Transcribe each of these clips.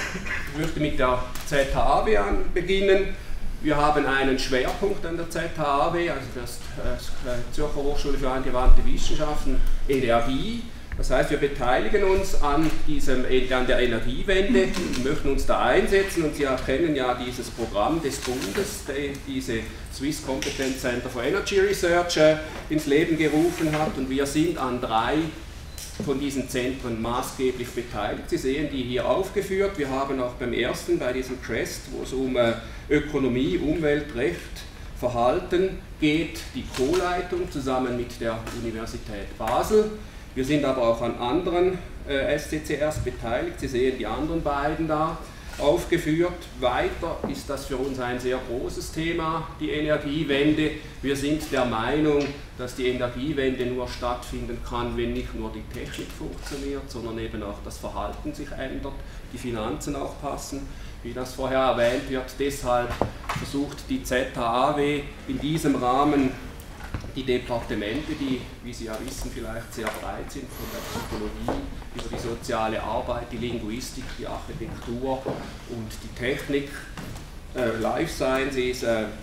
Ich möchte mit der ZHAW beginnen. Wir haben einen Schwerpunkt an der ZHAW, also das Zürcher Hochschule für angewandte Wissenschaften, Energie. Das heißt, wir beteiligen uns an der Energiewende und möchten uns da einsetzen. Und Sie erkennen ja dieses Programm des Bundes, diese Swiss Competence Center for Energy Research ins Leben gerufen hat. Und wir sind an 3 von diesen Zentren maßgeblich beteiligt. Sie sehen die hier aufgeführt. Wir haben auch beim ersten, bei diesem CREST, wo es um Ökonomie, Umwelt, Recht, Verhalten geht, die Co-Leitung zusammen mit der Universität Basel. Wir sind aber auch an anderen SCCRs beteiligt. Sie sehen die anderen beiden da aufgeführt. Weiter ist das für uns ein sehr großes Thema, die Energiewende. Wir sind der Meinung, dass die Energiewende nur stattfinden kann, wenn nicht nur die Technik funktioniert, sondern eben auch das Verhalten sich ändert, die Finanzen auch passen, wie das vorher erwähnt wird. Deshalb versucht die ZHAW in diesem Rahmen die Departemente, die, wie Sie ja wissen, vielleicht sehr breit sind, von der Psychologie über die soziale Arbeit, die Linguistik, die Architektur und die Technik, Life Sciences,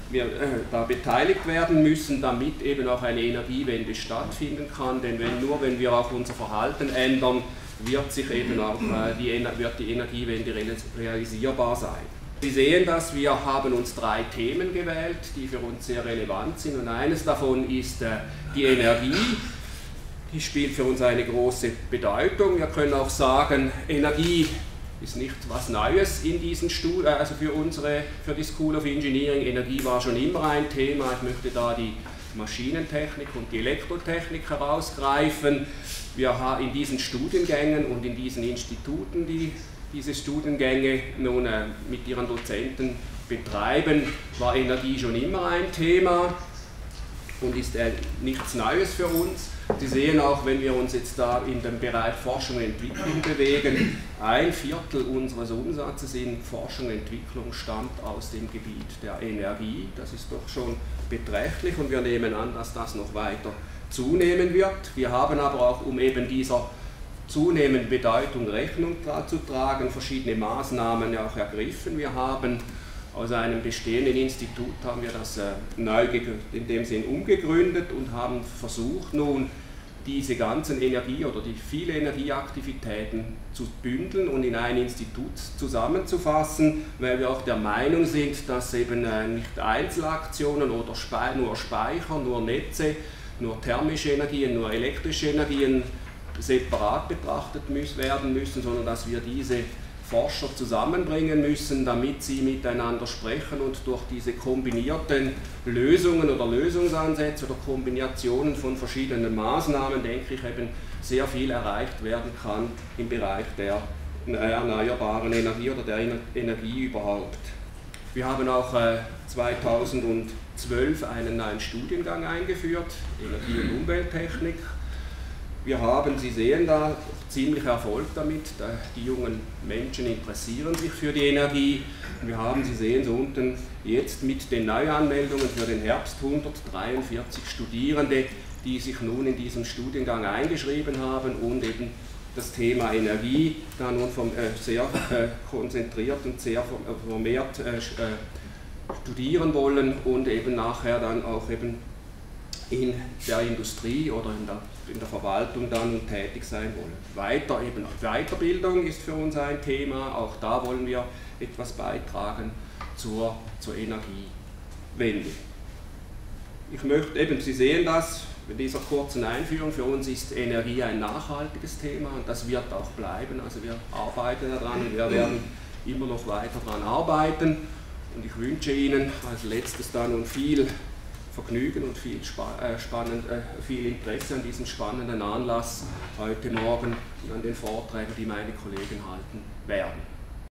da beteiligt werden müssen, damit eben auch eine Energiewende stattfinden kann. Denn nur wenn wir auch unser Verhalten ändern, wird sich eben auch die Energiewende realisierbar sein. Sie sehen das, wir haben uns 3 Themen gewählt, die für uns sehr relevant sind, und eines davon ist die Energie. Die spielt für uns eine große Bedeutung. Wir können auch sagen, Energie ist nicht was Neues in diesen also für die School of Engineering. Energie war schon immer ein Thema. Ich möchte da die Maschinentechnik und die Elektrotechnik herausgreifen. Wir haben in diesen Studiengängen und in diesen Instituten, die diese Studiengänge nun mit ihren Dozenten betreiben, war Energie schon immer ein Thema und ist nichts Neues für uns. Sie sehen auch, wenn wir uns jetzt da in dem Bereich Forschung und Entwicklung bewegen, 1/4 unseres Umsatzes in Forschung und Entwicklung stammt aus dem Gebiet der Energie. Das ist doch schon beträchtlich und wir nehmen an, dass das noch weiter zunehmen wird. Wir haben aber auch, um eben dieser zunehmende Bedeutung Rechnung zu tragen, verschiedene Maßnahmen auch ergriffen. Wir haben aus einem bestehenden Institut haben wir das neu in dem Sinn umgegründet und haben versucht, nun diese ganzen oder die viele Energieaktivitäten zu bündeln und in ein Institut zusammenzufassen, weil wir auch der Meinung sind, dass eben nicht Einzelaktionen oder nur Speicher, nur Netze, nur thermische Energien, nur elektrische Energien separat betrachtet werden müssen, sondern dass wir diese Forscher zusammenbringen müssen, damit sie miteinander sprechen und durch diese kombinierten Lösungen oder Lösungsansätze oder Kombinationen von verschiedenen Maßnahmen, denke ich, eben sehr viel erreicht werden kann im Bereich der erneuerbaren Energie oder der Energie überhaupt. Wir haben auch 2012 einen neuen Studiengang eingeführt, Energie- und Umwelttechnik. Wir haben, Sie sehen da, ziemlich Erfolg damit. Die jungen Menschen interessieren sich für die Energie. Wir haben, Sie sehen so unten, jetzt mit den Neuanmeldungen für den Herbst 143 Studierende, die sich nun in diesem Studiengang eingeschrieben haben und eben das Thema Energie da nun sehr konzentriert und sehr vermehrt studieren wollen und eben nachher dann auch eben in der Industrie oder in der Verwaltung dann tätig sein wollen. Weiterbildung ist für uns ein Thema, auch da wollen wir etwas beitragen zur Energiewende. Ich möchte eben, Sie sehen das, in dieser kurzen Einführung, für uns ist Energie ein nachhaltiges Thema und das wird auch bleiben, also wir arbeiten daran und wir werden immer noch weiter daran arbeiten und ich wünsche Ihnen als letztes dann nun viel Vergnügen und viel Interesse an diesem spannenden Anlass heute Morgen und an den Vorträgen, die meine Kollegen halten werden.